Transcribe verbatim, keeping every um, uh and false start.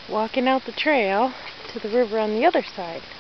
walking out the trail to the river on the other side.